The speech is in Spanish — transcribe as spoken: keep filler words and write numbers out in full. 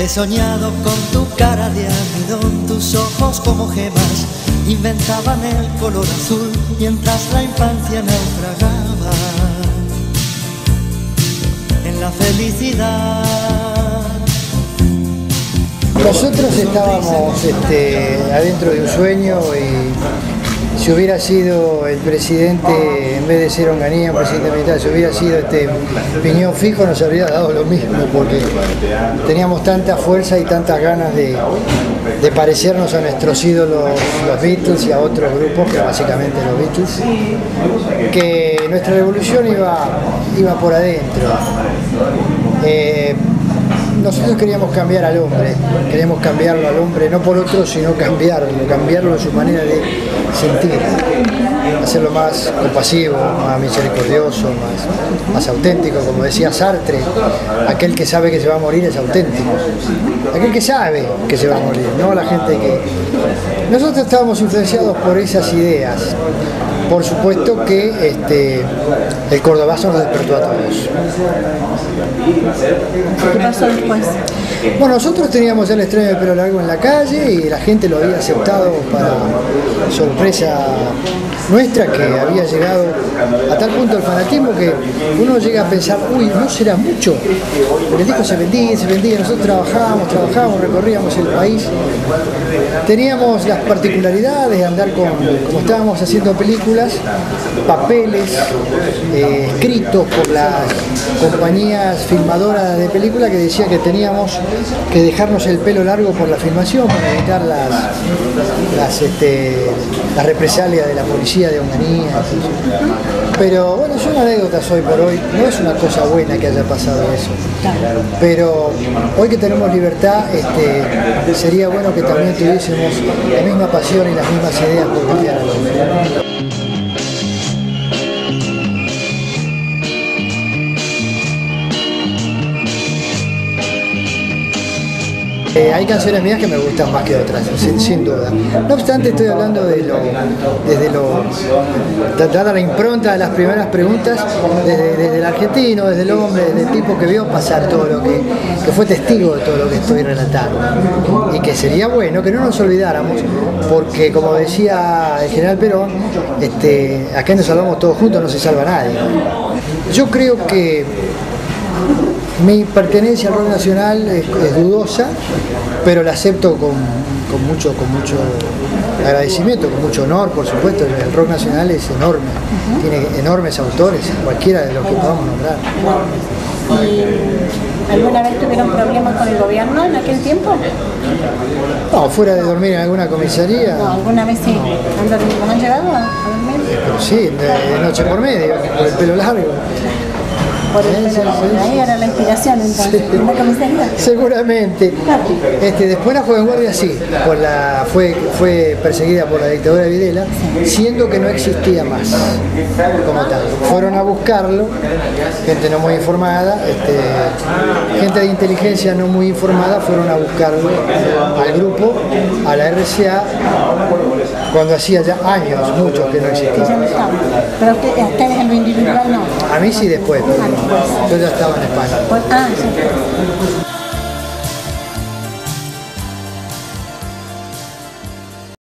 He soñado con tu cara de almidón, tus ojos como gemas inventaban el color azul mientras la infancia naufragaba en la felicidad. Nosotros estábamos este, adentro de un sueño y si hubiera sido el presidente, en vez de ser Onganía, un presidente militar, si hubiera sido este Piñón Fijo, nos habría dado lo mismo, porque teníamos tanta fuerza y tantas ganas de, de parecernos a nuestros ídolos, los Beatles, y a otros grupos, que básicamente los Beatles, que nuestra revolución iba, iba por adentro. Eh, Nosotros queríamos cambiar al hombre, queríamos cambiarlo al hombre, no por otro, sino cambiarlo, cambiarlo en su manera de sentir, hacerlo más compasivo, más misericordioso, más, más auténtico, como decía Sartre, aquel que sabe que se va a morir es auténtico, aquel que sabe que se va a morir, no la gente que... Nosotros estábamos influenciados por esas ideas. Por supuesto que este, el cordobazo nos despertó a todos. ¿Qué pasó después? Bueno, nosotros teníamos el estreno de Pelo Largo en la calle y la gente lo había aceptado para sorpresa nuestra, que había llegado a tal punto el fanatismo que uno llega a pensar, uy, ¿no será mucho? El disco se vendía, se vendía, nosotros trabajábamos, trabajábamos, recorríamos el país. Teníamos las particularidades de andar con, como estábamos haciendo películas, papeles eh, escritos por las compañías filmadoras de películas que decía que teníamos que dejarnos el pelo largo por la filmación para evitar las, las, este, las represalias de la policía de Onganía. Pero bueno, son anécdotas hoy por hoy, no es una cosa buena que haya pasado eso. Pero hoy que tenemos libertad, este, sería bueno que también tuviésemos la misma pasión y las mismas ideas por cambiar al hombre. Eh, hay canciones mías que me gustan más que otras, sin, sin duda. No obstante, estoy hablando de lo, desde lo, dada la impronta de las primeras preguntas, desde, desde el argentino, desde el hombre, desde el tipo que vio pasar todo lo que, que fue testigo de todo lo que estoy relatando. Y que sería bueno que no nos olvidáramos, porque como decía el general Perón, este, acá nos salvamos todos juntos, no se salva nadie. Yo creo que mi pertenencia al rock nacional es, es dudosa, pero la acepto con, con, mucho, con mucho agradecimiento, con mucho honor, por supuesto. El rock nacional es enorme, uh-huh. Tiene enormes autores, cualquiera de los que podamos nombrar. ¿Y alguna vez tuvieron problemas con el gobierno en aquel tiempo? No, fuera de dormir en alguna comisaría. No, ¿alguna vez sí? ¿Han, dormido? ¿Han llegado a dormir? Pero sí, de, de noche por medio, por el pelo largo. Por el pelo largo. Ahí era la inspiración entonces, sí. ¿En la comisaría? Seguramente. Este, después la Joven Guardia sí, por la, fue, fue perseguida por la dictadura de Videla, siendo que no existía más como tal. Fueron a buscarlo, gente no muy informada, este, gente de inteligencia no muy informada, fueron a buscarlo al grupo, a la R C A, cuando hacía ya años, muchos que no existía. Pero usted, a ustedes en lo individual no. A mí sí después, pero yo ya estaba en España. Ah, sí.